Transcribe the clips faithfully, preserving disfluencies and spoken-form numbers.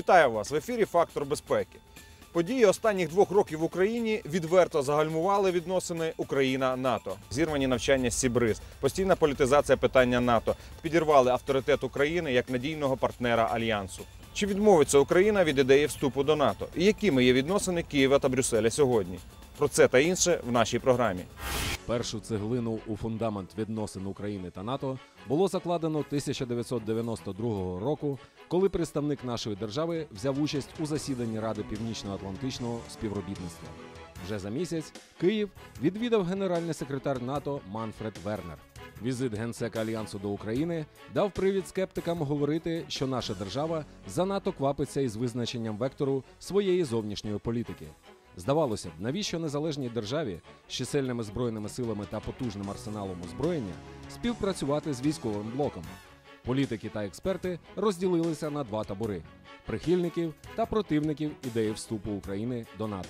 Вітаю вас! В ефірі «Фактор безпеки». Події останніх двох років в Україні відверто загальмували відносини Україна-НАТО. Зірвані навчання Сібриз, постійна політизація питання НАТО підірвали авторитет України як надійного партнера Альянсу. Чи відмовиться Україна від ідеї вступу до НАТО? І якими є відносини Києва та Брюсселя сьогодні? Про це та інше в нашій програмі. Першу цеглину у фундамент відносин України та НАТО було закладено тисяча дев'ятсот дев'яносто другого року, коли представник нашої держави взяв участь у засіданні Ради Північно-Атлантичного співробітництва. Вже за місяць Київ відвідав генеральний секретар НАТО Манфред Вернер. Візит генсека Альянсу до України дав привід скептикам говорити, що наша держава занадто квапиться із визначенням вектору своєї зовнішньої політики. Здавалося б, навіщо незалежній державі з чисельними збройними силами та потужним арсеналом озброєння співпрацювати з військовим блоком? Політики та експерти розділилися на два табори – прихильників та противників ідеї вступу України до НАТО.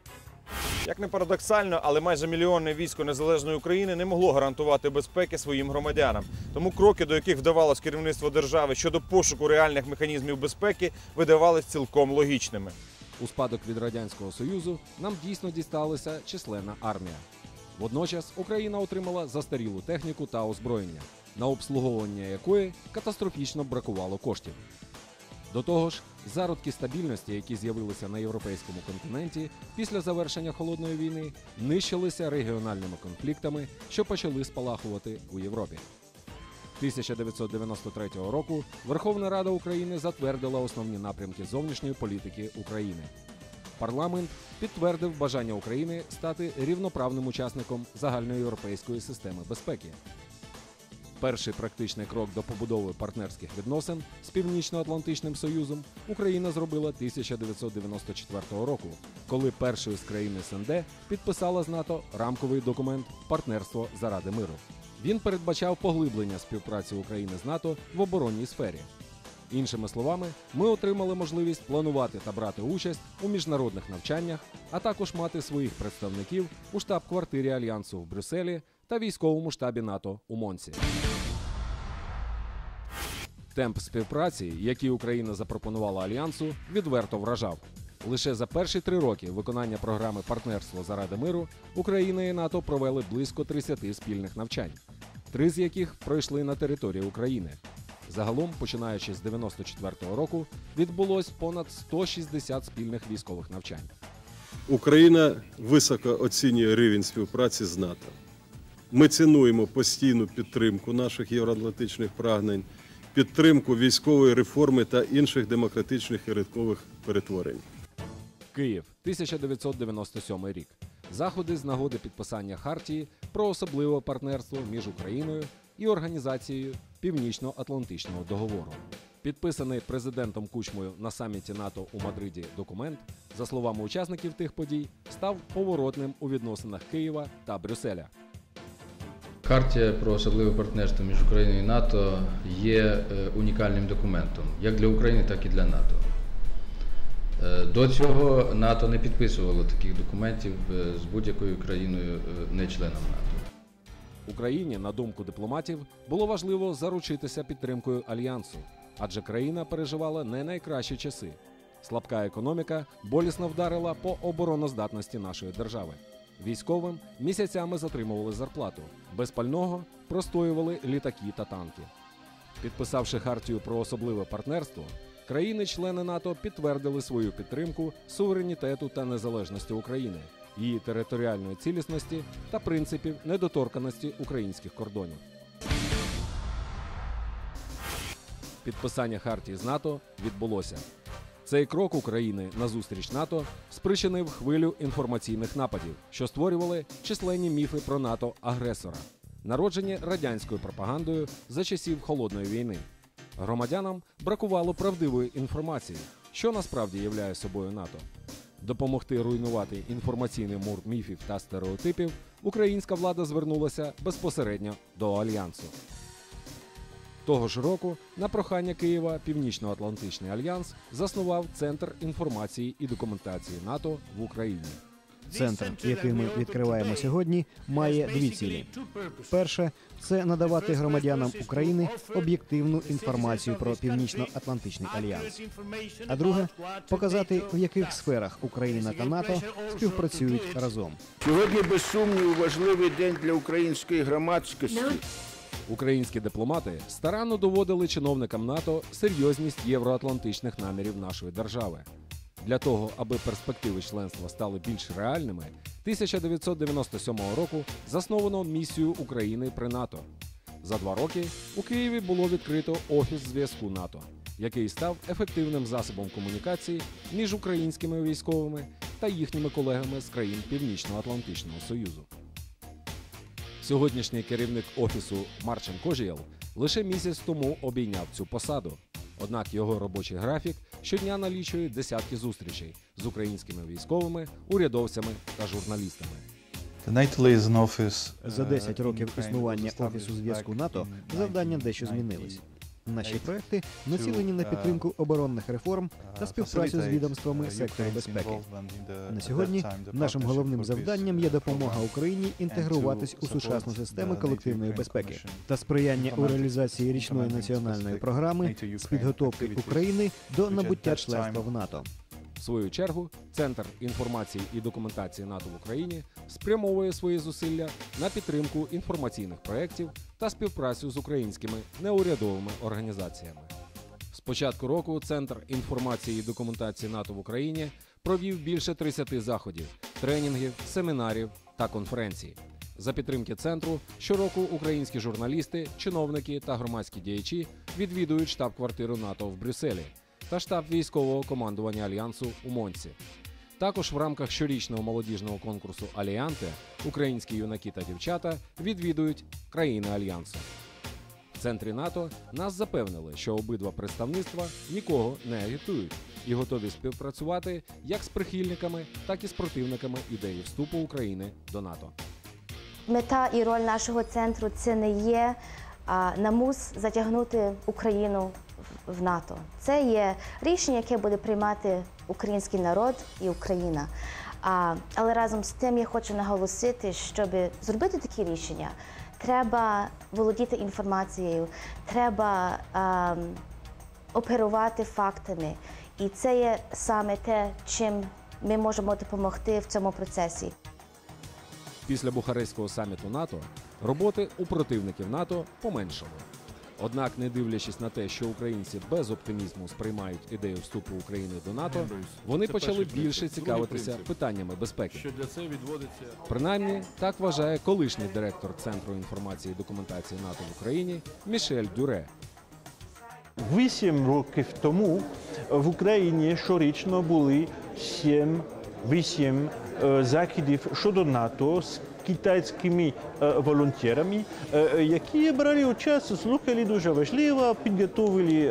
Як не парадоксально, але майже мільйонне військо незалежної України не могло гарантувати безпеки своїм громадянам. Тому кроки, до яких вдавалось керівництво держави щодо пошуку реальних механізмів безпеки, видавались цілком логічними. У спадок від Радянського Союзу нам дійсно дісталася численна армія. Водночас Україна отримала застарілу техніку та озброєння, на обслуговування якої катастрофічно бракувало коштів. До того ж, зародки стабільності, які з'явилися на європейському континенті після завершення Холодної війни, нищилися регіональними конфліктами, що почали спалахувати у Європі. тисяча дев'ятсот дев'яносто третього року Верховна Рада України затвердила основні напрямки зовнішньої політики України. Парламент підтвердив бажання України стати рівноправним учасником загальноєвропейської системи безпеки. Перший практичний крок до побудови партнерських відносин з Північно-Атлантичним Союзом Україна зробила тисяча дев'ятсот дев'яносто четвертого року, коли першою з країн ес ен де підписала з НАТО рамковий документ «Партнерство заради миру». Він передбачав поглиблення співпраці України з НАТО в оборонній сфері. Іншими словами, ми отримали можливість планувати та брати участь у міжнародних навчаннях, а також мати своїх представників у штаб-квартирі Альянсу в Брюсселі та військовому штабі НАТО у Монсі. Темп співпраці, який Україна запропонувала Альянсу, відверто вражав. Лише за перші три роки виконання програми «Партнерство заради миру» Україна і НАТО провели близько тридцяти спільних навчань, три з яких пройшли на території України. Загалом, починаючи з дев'яносто четвертого року, відбулось понад сто шістдесят спільних військових навчань. Україна високо оцінює рівень співпраці з НАТО. Ми цінуємо постійну підтримку наших євроатлантичних прагнень, підтримку військової реформи та інших демократичних і ринкових перетворень. Київ, тисяча дев'ятсот дев'яносто сьомий рік. Заходи з нагоди підписання Хартії про особливе партнерство між Україною і Організацією Північно-Атлантичного договору. Підписаний президентом Кучмою на саміті НАТО у Мадриді документ, за словами учасників тих подій, став поворотним у відносинах Києва та Брюсселя. Хартія про особливе партнерство між Україною і НАТО є унікальним документом як для України, так і для НАТО. До цього НАТО не підписувало таких документів з будь-якою країною не-членом НАТО. Україні, на думку дипломатів, було важливо заручитися підтримкою Альянсу, адже країна переживала не найкращі часи. Слабка економіка болісно вдарила по обороноздатності нашої держави. Військовим місяцями затримували зарплату, без пального простоювали літаки та танки. Підписавши Хартію про особливе партнерство, країни-члени НАТО підтвердили свою підтримку суверенітету та незалежності України, її територіальної цілісності та принципів недоторканості українських кордонів. Підписання Хартії з НАТО відбулося. Цей крок України назустріч НАТО спричинив хвилю інформаційних нападів, що створювали численні міфи про НАТО-агресора, народжені радянською пропагандою за часів Холодної війни. Громадянам бракувало правдивої інформації, що насправді являє собою НАТО. Допомогти руйнувати інформаційний мур міфів та стереотипів українська влада звернулася безпосередньо до Альянсу. Того ж року на прохання Києва Північно-Атлантичний альянс заснував Центр інформації і документації НАТО в Україні. Центр, який ми відкриваємо сьогодні, має дві цілі. Перше – це надавати громадянам України об'єктивну інформацію про Північно-Атлантичний альянс. А друге – показати, в яких сферах Україна та НАТО співпрацюють разом. Сьогодні, без сумніву, важливий день для української громадськості. Українські дипломати старанно доводили чиновникам НАТО серйозність євроатлантичних намірів нашої держави. Для того, аби перспективи членства стали більш реальними, тисяча дев'ятсот дев'яносто сьомого року засновано місію України при НАТО. За два роки у Києві було відкрито Офіс зв'язку НАТО, який став ефективним засобом комунікації між українськими військовими та їхніми колегами з країн Північно-Атлантичного Союзу. Сьогоднішній керівник Офісу Марчин Кожієл лише місяць тому обійняв цю посаду. Однак його робочий графік щодня налічує десятки зустрічей з українськими військовими, урядовцями та журналістами. За десять років існування Офісу зв'язку НАТО завдання дещо змінились. Наші проекти націлені на підтримку оборонних реформ та співпрацю з відомствами сектору безпеки. На сьогодні нашим головним завданням є допомога Україні інтегруватись у сучасну систему колективної безпеки та сприяння у реалізації річної національної програми з підготовки України до набуття членства в НАТО. В свою чергу, Центр інформації і документації НАТО в Україні спрямовує свої зусилля на підтримку інформаційних проєктів та співпрацю з українськими неурядовими організаціями. З початку року Центр інформації і документації НАТО в Україні провів більше тридцяти заходів, тренінгів, семінарів та конференцій. За підтримки центру щороку українські журналісти, чиновники та громадські діячі відвідують штаб-квартиру НАТО в Брюсселі та штаб військового командування Альянсу у Монці. Також в рамках щорічного молодіжного конкурсу «Аліанте» українські юнаки та дівчата відвідують країни Альянсу. В центрі НАТО нас запевнили, що обидва представництва нікого не агітують і готові співпрацювати як з прихильниками, так і з противниками ідеї вступу України до НАТО. Мета і роль нашого центру – це не є а, намус затягнути Україну в НАТО. Це є рішення, яке буде приймати український народ і Україна. А, але разом з тим я хочу наголосити, щоб зробити такі рішення, треба володіти інформацією, треба а, оперувати фактами. І це є саме те, чим ми можемо допомогти в цьому процесі. Після Бухарестського саміту НАТО роботи у противників НАТО поменшало. Однак, не дивлячись на те, що українці без оптимізму сприймають ідею вступу України до НАТО, вони почали більше цікавитися питаннями безпеки. Що для цього відводиться... Принаймні, так вважає колишній директор Центру інформації і документації НАТО в Україні Мішель Дюре. Вісім років тому в Україні щорічно були сім-вісім заходів щодо НАТО з китайськими волонтерами, які брали участь, слухали дуже важливо, підготовили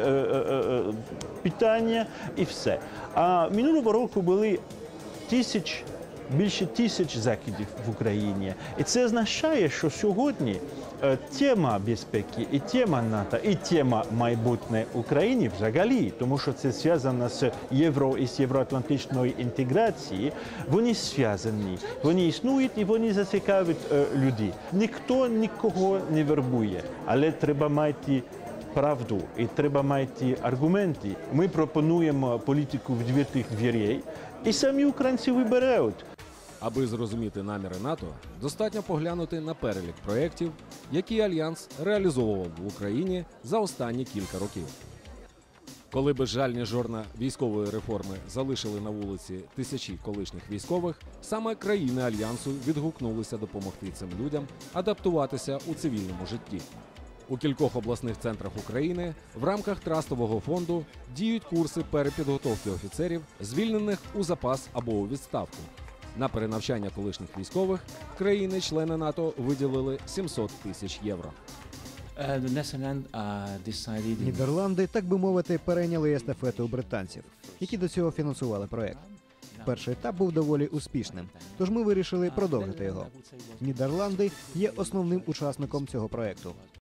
питання і все. А минулого року були тисяч, більше тисяч заходів в Україні. І це означає, що сьогодні тема безпеки, і тема НАТО, і тема майбутнє України взагалі, тому що це зв'язано з євро і з євроатлантичною інтеграцією, вони зв'язані, вони існують і вони зацікавлять людей. Ніхто нікого не вербує, але треба мати правду і треба мати аргументи. Ми пропонуємо політику відкритих дверей, і самі українці вибирають. Аби зрозуміти наміри НАТО, достатньо поглянути на перелік проєктів, які Альянс реалізовував в Україні за останні кілька років. Коли безжальні жорна військової реформи залишили на вулиці тисячі колишніх військових, саме країни Альянсу відгукнулися допомогти цим людям адаптуватися у цивільному житті. У кількох обласних центрах України в рамках трастового фонду діють курси перепідготовки офіцерів, звільнених у запас або у відставку. На перенавчання колишніх військових країни-члени НАТО виділили сімсот тисяч євро. Нідерланди, так би мовити, перейняли естафету у британців, які до цього фінансували проект. Перший етап був доволі успішним, тож ми вирішили продовжити його. Нідерланди є основним учасником цього проекту.